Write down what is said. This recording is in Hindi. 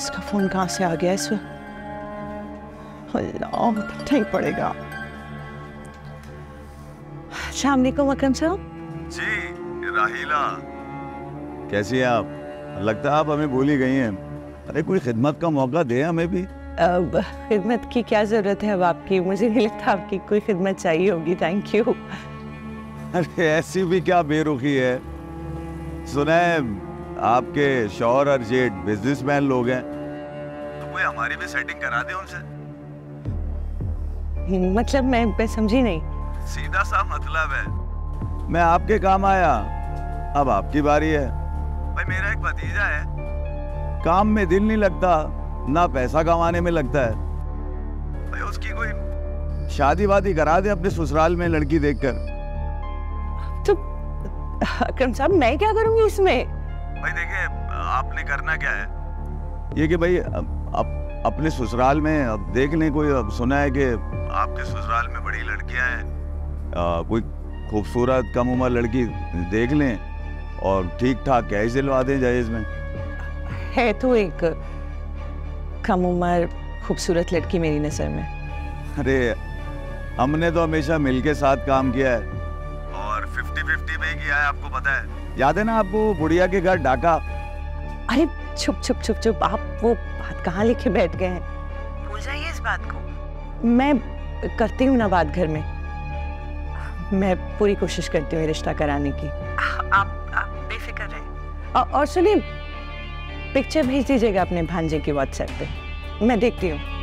इसका फोन कहाँ से आ गया इस वक्त? अल्लाह, उठना ही पड़ेगा। अस्सलाम वालेकुम अकरम साहब। जी राहीला, कैसी हैं आप? लगता है आप हमें भूल ही गई हैं। अरे कोई खिदमत का मौका दे हमें भी। अब खिदमत की क्या जरूरत है अब आपकी? मुझे नहीं लगता आपकी कोई खिदमत चाहिए होगी। Thank you. अरे ऐसी भी क्या बेरुखी है? सुना है आपके शौहर और जेठ बिजनेसमैन लोग हैं, तो कोई हमारी भी सेटिंग करा दे उनसे। मतलब मैं समझी नहीं। सीधा सा मतलब है, मैं आपके काम आया, अब आपकी बारी है। भाई मेरा एक भतीजा है, काम में दिल नहीं लगता, ना पैसा कमाने में लगता है। भाई उसकी कोई शादी वादी करा दे अपने ससुराल में लड़की देखकर। तो अकरम साहब मैं क्या करूंगी इसमें? भाई देखिए, आपने करना क्या है ये कि भाई अपने ससुराल में अब देख लें कोई। अब सुना है कि आपके ससुराल में बड़ी लड़कियां हैं, कोई खूबसूरत कम उम्र लड़की देख लें और ठीक ठाक कैश दिलवा दें जहेज में। है तो एक कम उम्र खूबसूरत लड़की मेरी नजर में। अरे हमने तो हमेशा मिलके साथ काम किया है और 50-50 में ही किया है, आपको पता है। याद है ना आपको बुढ़िया के घर डाका? अरे चुप चुप चुप चुप, आप वो बात कहाँ लेके बैठ गए हैं? भूल जाइए इस बात को। मैं करती हूँ ना बात घर में, मैं पूरी कोशिश करती हूँ रिश्ता कराने की। आप बेफिक्र रहें। और सुनिए, पिक्चर भेज दीजिएगा अपने भांजे की व्हाट्सएप पे, मैं देखती हूँ।